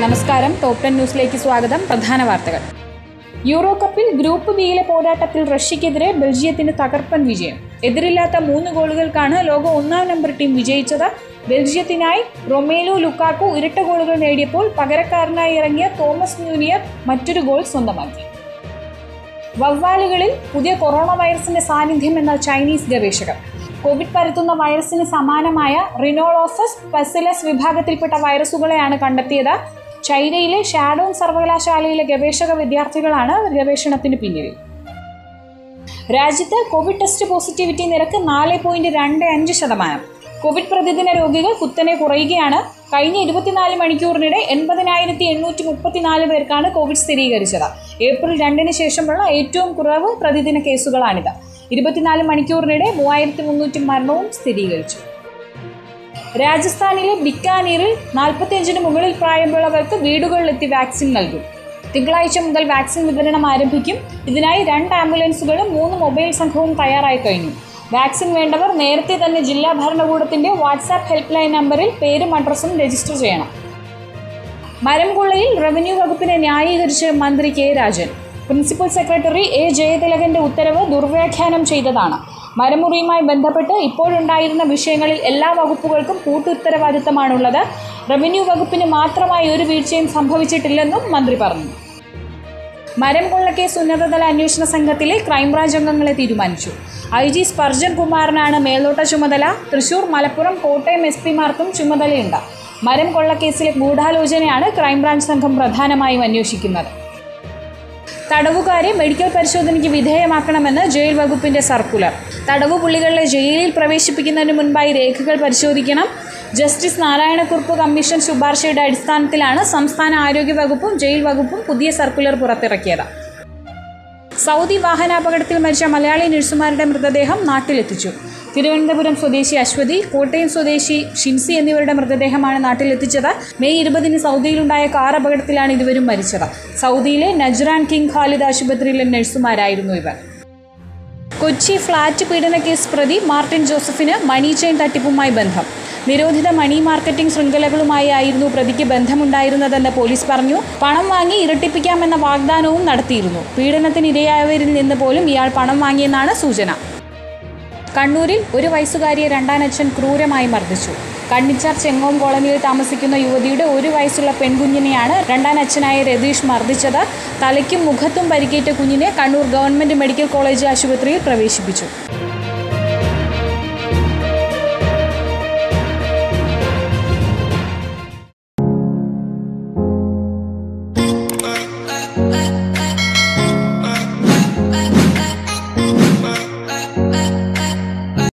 നമസ്കാരം. ടോപ്പ് 10 ന്യൂസിലേക്ക് സ്വാഗതം. പ്രധാന വാർത്തകൾ. യൂറോ കപ്പിൽ ഗ്രൂപ്പ് ബിയിലെ പോരാട്ടത്തിൽ റഷ്യക്കെതിരെ ബെൽജിയത്തിന് തകർപ്പൻ വിജയം. എതിരില്ലാത്ത 3 ഗോളുകൾക്കാണ് ലോക 1-ാം നമ്പർ ടീം വിജയിച്ചത്. ബെൽജിയത്തിനായി റൊമേലു ലുക്കാക്കു ഇരട്ട ഗോളുകൾ നേടിയപ്പോൾ പകരക്കാരനായി ഇറങ്ങിയ തോമസ് മ്യൂനിയർ മറ്റൊരു ഗോൾ സ്വന്തമാക്കി. വവ്വാലുകളിൽ പുതിയ കൊറോണ വൈറസിന്റെ സാന്നിധ്യം എന്ന ചൈനീസ് ഗവേഷകർ. കോവിഡ് പരത്തുന്ന വൈറസിന് സമാനമായ റിനോളോഫസ് പസിലസ് വിഭാഗത്തിൽപ്പെട്ട വൈറസുകളെയാണ് കണ്ടെത്തിയത്. ചൈനയിലെ ഷാഡോങ് സർവകലാശാലയിലെ ഗവേഷക വിദ്യാർത്ഥികളാണ് ഗവേഷണത്തിന് പിന്നിൽ. രാജ്യത്ത് കോവിഡ് ടെസ്റ്റ് പോസിറ്റിവിറ്റി നിരക്ക് 4.25%. കോവിഡ് പ്രതിദിന രോഗികൾ കുത്തനെ കുറയുകയാണ്. കഴിഞ്ഞ 24 മണിക്കൂറിനിടെ 80,834 പേർക്കാണ് കോവിഡ് സ്ഥിരീകരിച്ചത്. ഏപ്രിൽ 2 ശേഷമുള്ള ഏറ്റവും കുറവ് പ്രതിദിന കേസുകളാണിത്. 24 മണിക്കൂറിനിടെ 3,300 മരണവും സ്ഥിരീകരിച്ചു. രാജസ്ഥാനിലെ ബിക്കാനീറിൽ 45-ന് മുകളിൽ പ്രായമുള്ളവർക്ക് വീടുകളിലെത്തി വാക്സിൻ നൽകും. തിങ്കളാഴ്ച മുതൽ വാക്സിൻ വിതരണം ആരംഭിക്കും. ഇതിനായി 2 ആംബുലൻസുകളും 3 മൊബൈൽ സംഘവും തയ്യാറായി കഴിഞ്ഞു. വാക്സിൻ വേണ്ടവർ നേരത്തെ തന്നെ ജില്ലാ ഭരണകൂടത്തിന്റെ വാട്സാപ്പ് ഹെൽപ്പ് ലൈൻ നമ്പറിൽ പേരും അഡ്രസ്സും രജിസ്റ്റർ ചെയ്യണം. മരം കൊള്ളയിൽ റവന്യൂ വകുപ്പിനെ ന്യായീകരിച്ച് മന്ത്രി K Rajan. Principal secretary A ജയതിലകന്റെ ഉത്തരവ് ദുർവ്യാഖ്യാനം ചെയ്തതാണ്. മരമുറിയുമായി ബന്ധപ്പെട്ട് ഇപ്പോഴുണ്ടായിരുന്ന വിഷയങ്ങളിൽ എല്ലാ വകുപ്പുകൾക്കും കൂട്ടുത്തരവാദിത്തമാണുള്ളത്. റവന്യൂ വകുപ്പിന് മാത്രമായി ഒരു വീഴ്ചയും സംഭവിച്ചിട്ടില്ലെന്നും മന്ത്രി പറഞ്ഞു. മരം കൊള്ളക്കേസ് ഉന്നതതല അന്വേഷണ സംഘത്തിലെ ക്രൈംബ്രാഞ്ച് അംഗങ്ങളെ തീരുമാനിച്ചു. IG സ്പർജൻ കുമാറിനാണ് മേൽനോട്ട ചുമതല. തൃശൂർ, മലപ്പുറം, കോട്ടയം SP-മാർക്കും ചുമതലയുണ്ട്. മരം കൊള്ളക്കേസിലെ ഗൂഢാലോചനയാണ് ക്രൈംബ്രാഞ്ച് സംഘം പ്രധാനമായും അന്വേഷിക്കുന്നത്. തടവുകാരെ മെഡിക്കൽ പരിശോധനയ്ക്ക് വിധേയമാക്കണമെന്ന് ജയിൽ വകുപ്പിന്റെ സർക്കുലർ. തടവുപുള്ളികളെ ജയിലിൽ പ്രവേശിപ്പിക്കുന്നതിന് മുൻപായി രേഖകൾ പരിശോധിക്കണം. ജസ്റ്റിസ് നാരായണക്കുറുപ്പ് കമ്മീഷൻ ശുപാർശയുടെ അടിസ്ഥാനത്തിലാണ് സംസ്ഥാന ആരോഗ്യ വകുപ്പും ജയിൽ വകുപ്പും പുതിയ സർക്കുലർ പുറത്തിറക്കിയത്. സൗദി വാഹനാപകടത്തിൽ മരിച്ച മലയാളി നഴ്സുമാരുടെ മൃതദേഹം നാട്ടിലെത്തിച്ചു. തിരുവനന്തപുരം സ്വദേശി അശ്വതി, കോട്ടയം സ്വദേശി ഷിൻസി എന്നിവരുടെ മൃതദേഹമാണ് നാട്ടിലെത്തിച്ചത്. മെയ് 20-ന് സൗദിയിലുണ്ടായ കാർ അപകടത്തിലാണ് ഇരുവരും മരിച്ചത്. സൗദിയിലെ നജ്റാൻ കിങ് ഖാലിദ് ആശുപത്രിയിലെ നഴ്സുമാരായിരുന്നു ഇവർ. കൊച്ചി ഫ്ളാറ്റ് പീഡനക്കേസ് പ്രതി മാർട്ടിൻ ജോസഫിന് മണി ചെയിൻ തട്ടിപ്പുമായി ബന്ധം. നിരോധിത മണി മാർക്കറ്റിംഗ് ശൃംഖലകളുമായി ആയിരുന്നു പ്രതിക്ക് ബന്ധമുണ്ടായിരുന്നതെന്ന് പോലീസ് പറഞ്ഞു. പണം വാങ്ങി ഇരട്ടിപ്പിക്കാമെന്ന വാഗ്ദാനവും നടത്തിയിരുന്നു. പീഡനത്തിനിരയായവരിൽ നിന്ന് പോലും ഇയാൾ പണം വാങ്ങിയെന്നാണ് സൂചന. കണ്ണൂരിൽ 1 വയസ്സുകാരിയെ രണ്ടാനച്ഛൻ ക്രൂരമായി മർദ്ദിച്ചു. കണ്ണിച്ചാർ ചെങ്ങോം കോളനിയിൽ താമസിക്കുന്ന യുവതിയുടെ 1 വയസ്സുള്ള പെൺകുഞ്ഞിനെയാണ് രണ്ടാനച്ഛനായ രതീഷ് മർദ്ദിച്ചത്. തലയ്ക്കും മുഖത്തും പരിക്കേറ്റ കുഞ്ഞിനെ കണ്ണൂർ ഗവൺമെന്റ് മെഡിക്കൽ കോളേജ് ആശുപത്രിയിൽ പ്രവേശിപ്പിച്ചു.